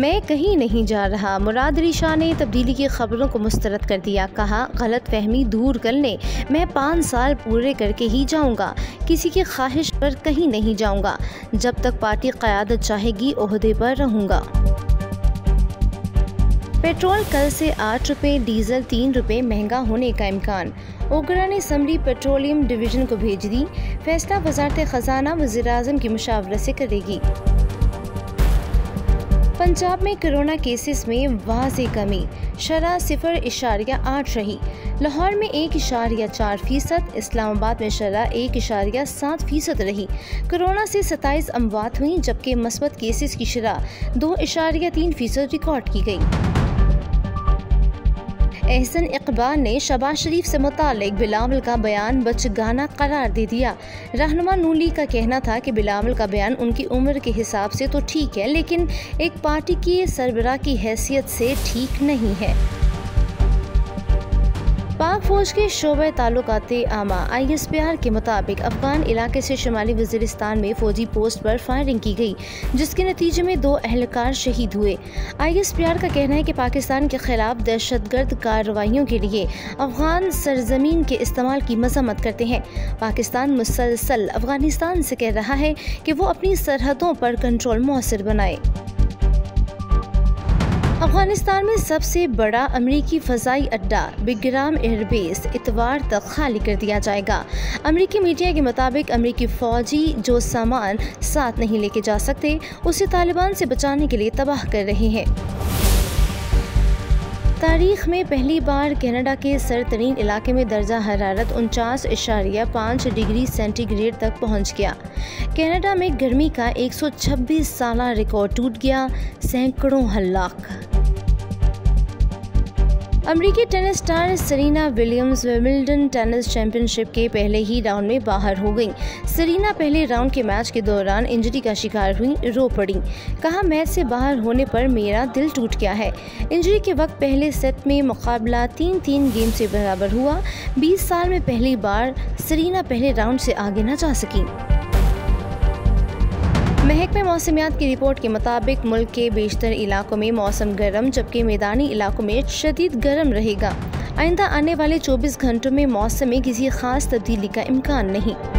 मैं कहीं नहीं जा रहा। मुराद अली शाह ने तब्दीली की खबरों को मुस्तरद कर दिया। कहा, गलत फहमी दूर करने मैं 5 साल पूरे करके ही जाऊंगा। किसी की ख्वाहिश पर कहीं नहीं जाऊंगा। जब तक पार्टी क़यादत चाहेगी ओहदे पर रहूंगा। पेट्रोल कल से 8 रुपये, डीजल 3 रुपये महंगा होने का इम्कान। ओगरा ने असम्बली पेट्रोलियम डिवीजन को भेज दी। फैसला वज़ारत ख़ज़ाना वज़ीर-ए-आज़म की मुशावरत से करेगी। पंजाब में कोरोना केसेस में वाज़ेह कमी, शरह 0.8 रही। लाहौर में 1.4%, इस्लामाबाद में शरह 1.7% रही। कोरोना से 27 अमवात हुई, जबकि मस्बत केसेस की शरह 2.3% रिकॉर्ड की गई। एहसन इकबाल ने शहबाज शरीफ से मुतालिक बिलावल का बयान बचगाना करार दे दिया। रहनुमा नून लीग का कहना था कि बिलावल का बयान उनकी उम्र के हिसाब से तो ठीक है, लेकिन एक पार्टी की सरबराह की हैसियत से ठीक नहीं है। पाक फौज के शोबे ताल्लुकाते आमा ISPR के मुताबिक अफगान इलाके से शुमाली वज़ीरिस्तान में फौजी पोस्ट पर फायरिंग की गई, जिसके नतीजे में 2 एहलकार शहीद हुए। ISPR का कहना है कि पाकिस्तान के खिलाफ दहशतगर्द कार्रवाइयों के लिए अफगान सरजमीन के इस्तेमाल की मजम्मत करते हैं। पाकिस्तान मुसलसल अफगानिस्तान से कह रहा है कि वो अपनी सरहदों पर कंट्रोल मौसर बनाए। अफगानिस्तान में सबसे बड़ा अमरीकी फ़ज़ाई अड्डा बिग्राम एयरबेस इतवार तक खाली कर दिया जाएगा। अमरीकी मीडिया के मुताबिक अमरीकी फ़ौजी जो सामान साथ नहीं लेके जा सकते, उसे तालिबान से बचाने के लिए तबाह कर रहे हैं। तारीख में पहली बार कनाडा के सरतरीन इलाके में दर्जा हरारत 49.5 डिग्री सेंटीग्रेड तक पहुंच गया। कनाडा में गर्मी का 126 साला रिकॉर्ड टूट गया, सैकड़ों हलाक। अमरीकी tennis star Serena Williams Wimbledon tennis championship के पहले ही राउंड में बाहर हो गईं। सेरेना पहले राउंड के मैच के दौरान इंजरी का शिकार हुई, रो पड़ी। कहा, मैच से बाहर होने पर मेरा दिल टूट गया है। इंजरी के वक्त पहले सेट में मुकाबला 3-3 गेम से बराबर हुआ। 20 साल में पहली बार सेरेना पहले राउंड से आगे न जा सकी। महकमे मौसमियात की रिपोर्ट के मुताबिक मुल्क के बेशतर इलाकों में मौसम गर्म, जबकि मैदानी इलाकों में शदीद गर्म रहेगा। आइंदा आने वाले 24 घंटों में मौसम में किसी खास तब्दीली का इम्कान नहीं।